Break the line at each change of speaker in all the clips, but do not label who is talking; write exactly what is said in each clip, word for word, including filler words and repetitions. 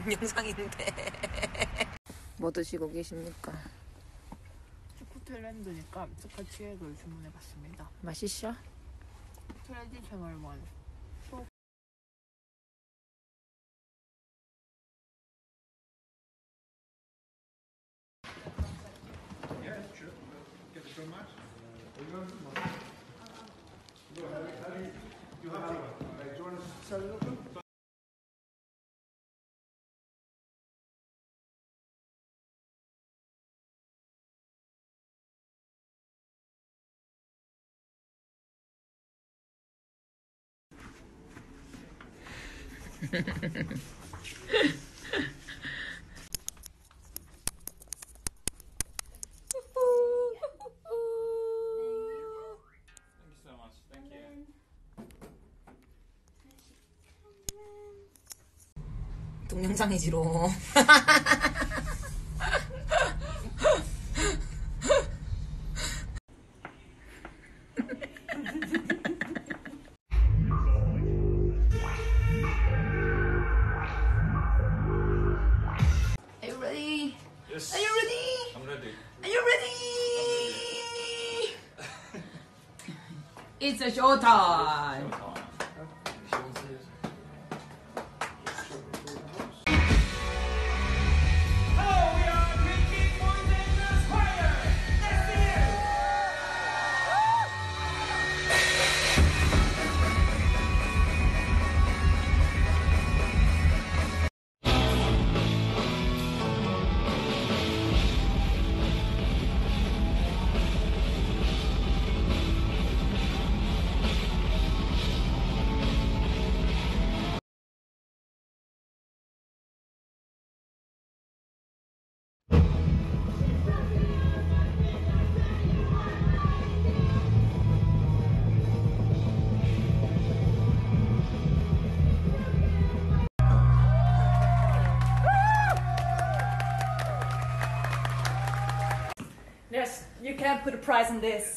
동영상인데. 뭐 드시고 계십니까?
스코틀랜드니까 스카치액을 주문해봤습니다.
맛있어?
트레디셔널 원.
동영상이지로. Are you ready?
Yes.
Are you ready?
I'm ready.
Are you ready? It's a show time.
Yes, you can't put a price on this.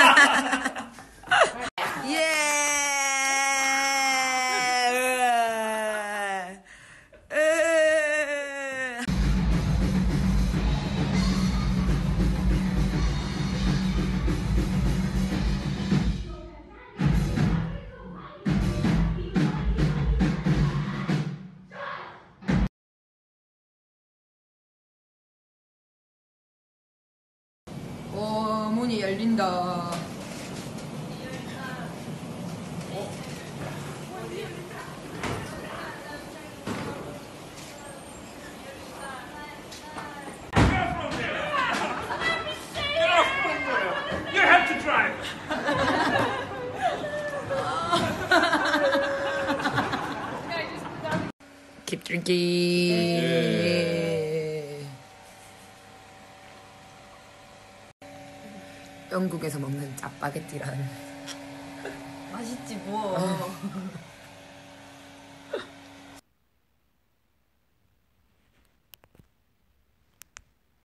오, 문이 열린다.
You have to drive.
Keep drinking. 영국에서 먹는 짜파게티란
맛있지 뭐.